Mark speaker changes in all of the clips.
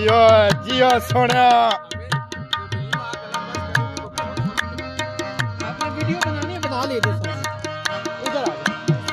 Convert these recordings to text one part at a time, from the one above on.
Speaker 1: जियो सोनिया।
Speaker 2: आपने वीडियो बनानी है, बना ले दो। उधर आ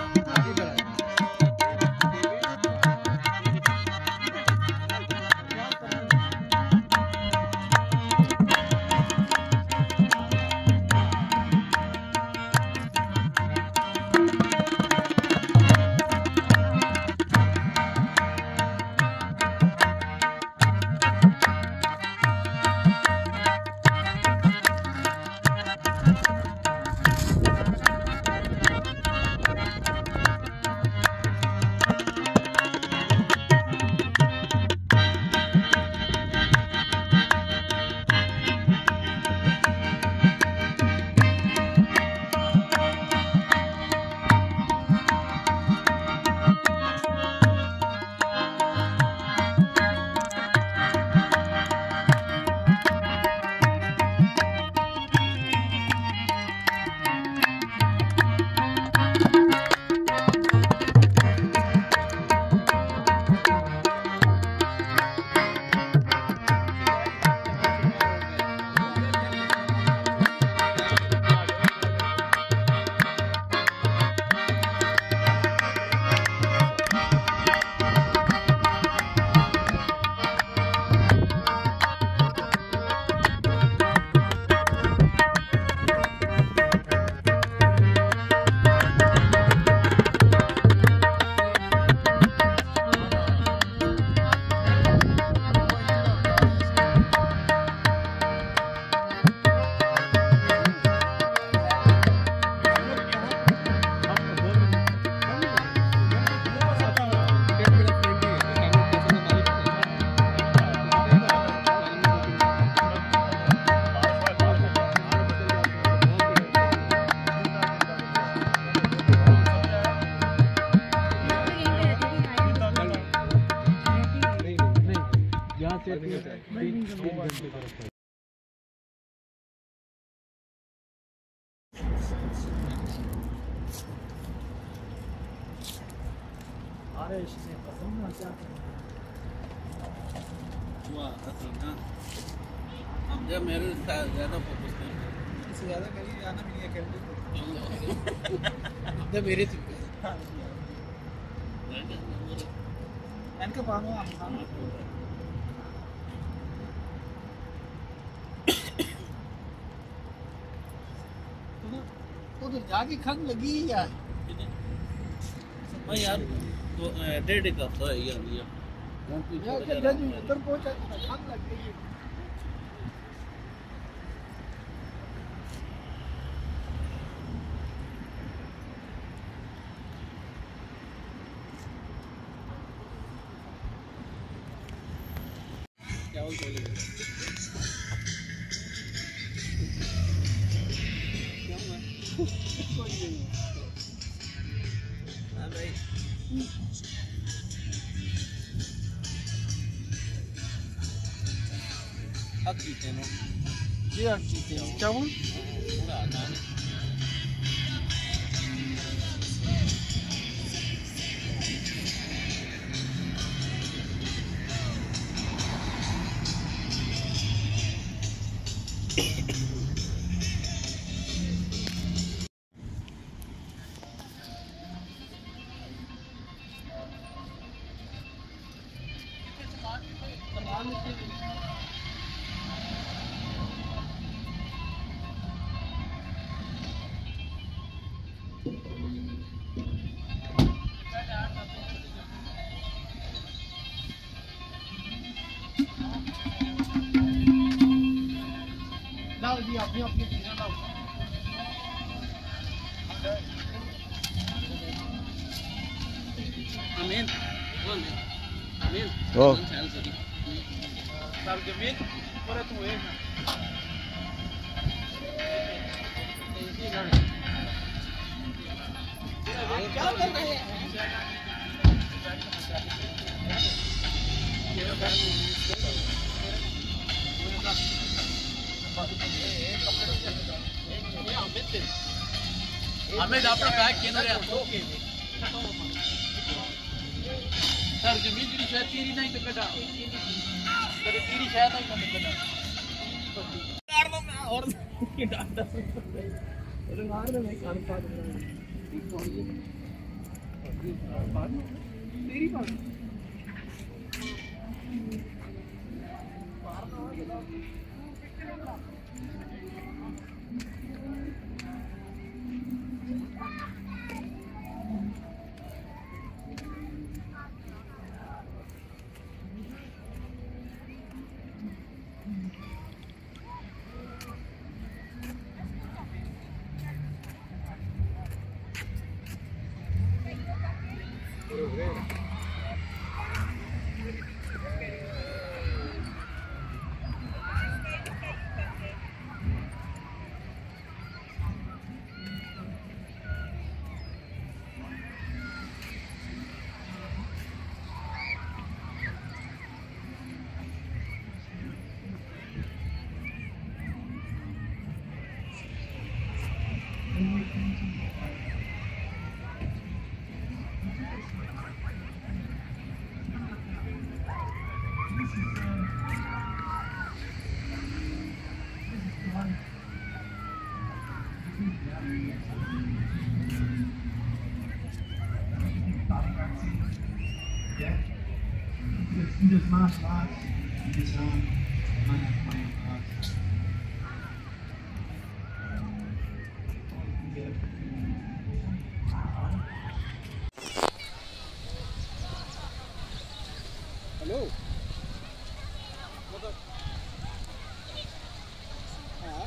Speaker 3: मेरे ज्यादा फोकस नहीं
Speaker 2: इससे ज्यादा मेरी आना भी नहीं है कैमरे को मेरे से इनके पानो हम तो जाके खंग लगी यार
Speaker 3: भाई यार तो डेढ़ का था यार
Speaker 2: यार उधर पहुंचा खंग लग गई है। क्या हो गया
Speaker 3: हाँ भाई हक जीते ना
Speaker 2: जी हक जीते क्या बोल
Speaker 3: पूरा आता है
Speaker 2: लाओ जी अपनी अपनी चीजें लाओ
Speaker 3: अमीन अमीन
Speaker 1: ओ
Speaker 2: सर जमीन पूरा तू है क्या कर रहे हैं
Speaker 3: हमें अपना बैग केंद्र है सर जमीन की शायद तेरी नहीं तो कटा तेरी तीरी शायद नहीं करना डाल दो मैं और डाल दो
Speaker 2: अरे मार दे मैं कान पा दूंगा तेरी बात
Speaker 4: This martial arts is martial arts.
Speaker 2: Hello मतलब हाँ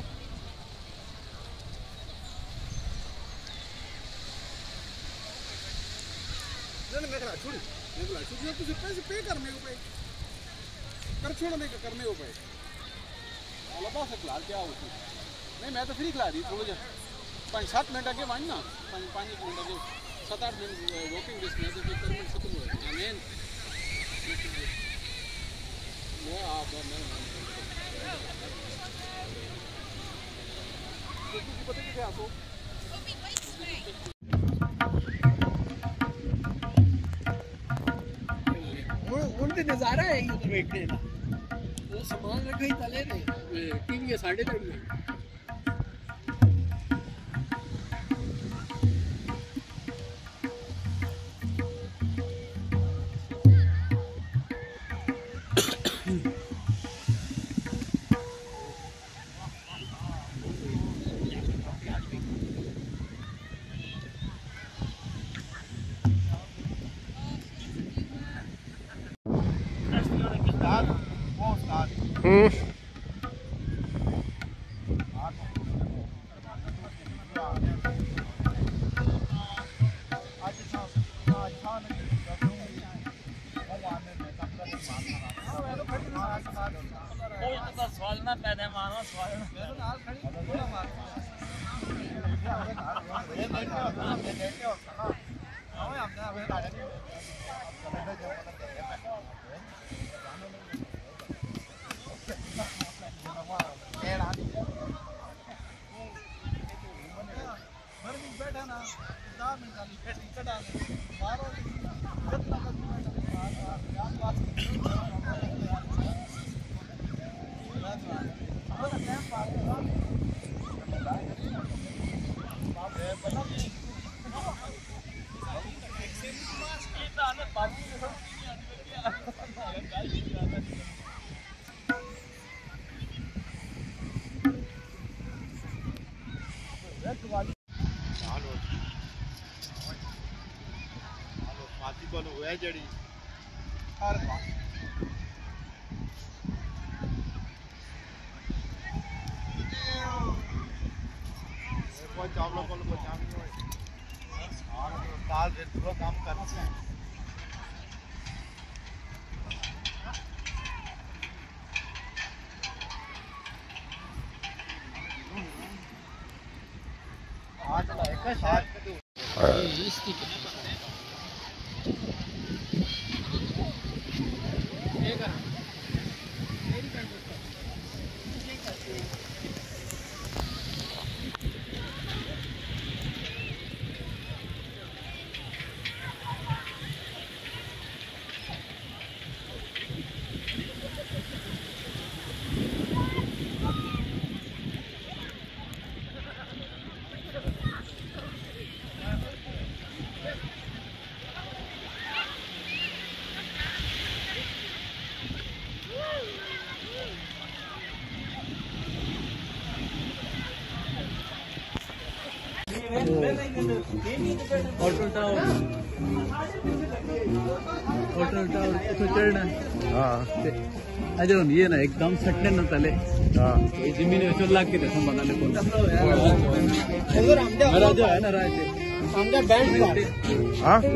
Speaker 2: नहीं मैं करा छोड़ी मैं बोला छोड़ी तुझे पैसे पे करने को पे कर छोड़ने का करने को पे अल्लाह बात से खिला क्या होती नहीं मैं तो फ्री खिला रही थोड़ा जा 5-7 मिनट आगे मान ना 5 मिनट आगे 7-8 मिनट वॉकिंग डिस्टेंस तो फिर मिनट खत्म हो जाएगा मेन वो आप पता है क्या आपको उनके नज़ारा है ये उधर बैठने का वो सामान रखा ही तले ने टीवी के साढ़े तक में
Speaker 3: सवाल ना पैदा मारो सवाल
Speaker 2: बैठा ना मारो जड़ी हर चावलों को दाल काम करना
Speaker 3: होटल टावर इथं चढणं
Speaker 1: हाँ
Speaker 3: अजय ये ना एकदम सटने न तले
Speaker 1: हाँ
Speaker 3: जमीन चल के संभालने को राजा है ना राजा
Speaker 1: हाँ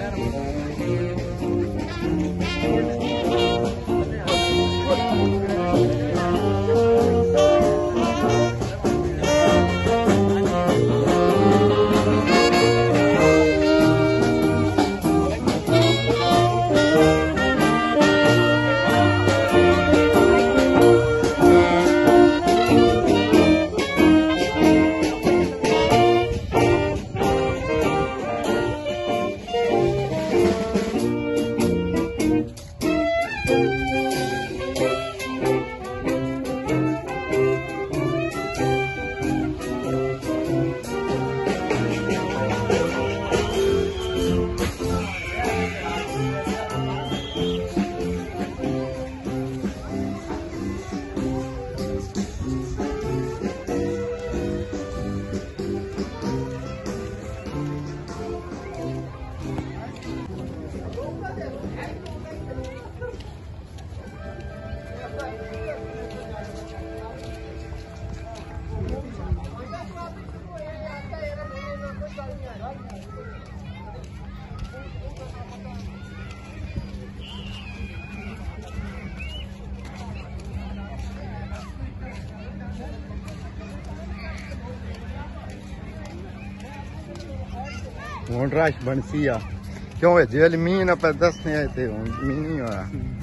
Speaker 1: हूँ रश बनसी आ क्यों है जेल मीह न पे दसने आए थे मीह नहीं होया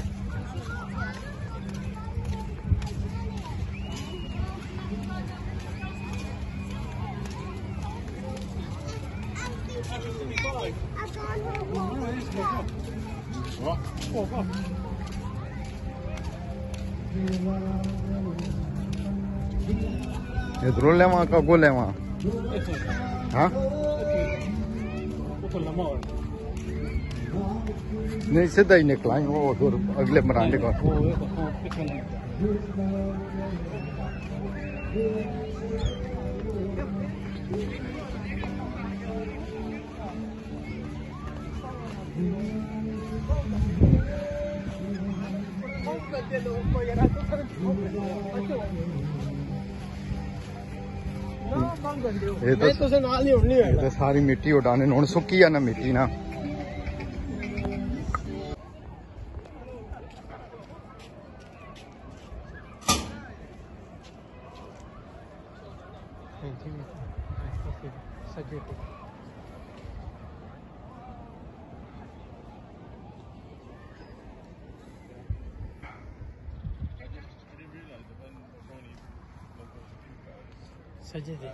Speaker 1: इधरों लेवा का गो लेवा हाँ नहीं सीधा ही निकला वो फिर अगले बरांडे का ये तो सारी मिट्टी उड़ाने हूं सुकी है ना मिट्टी ना
Speaker 3: सजे दे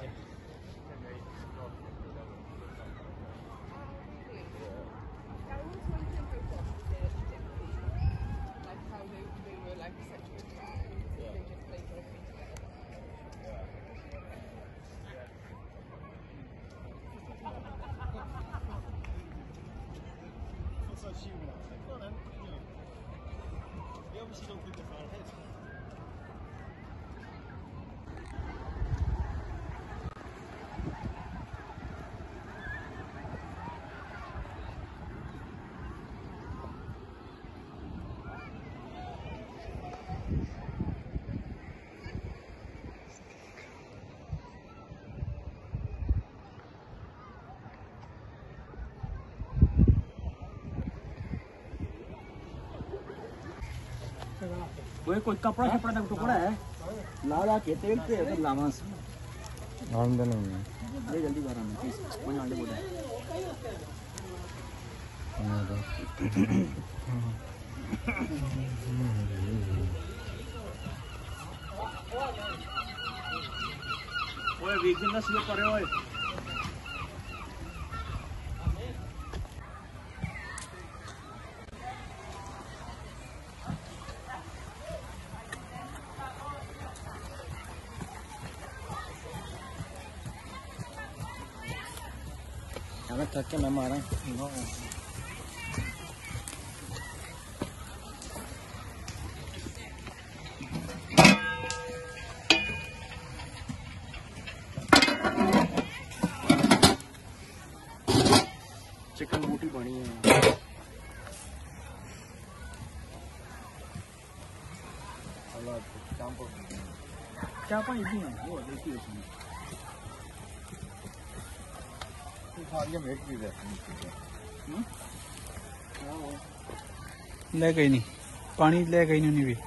Speaker 3: वो कोई कपड़ा छपड़ा का टुकड़ा है लाला के तेल पे तो लावास
Speaker 1: आमदन
Speaker 3: ले जल्दी बाहर आना प्लीज कोई आंडे बोला ओए वीकेंड का स्लिप करे ओए मैं थक के मैं मारा
Speaker 2: चिकन बूटी बनी है। क्या पानी भी है वो देखिए इसमें
Speaker 1: सारी मेट भी है
Speaker 3: ले गई नहीं पानी ले गई नहीं भी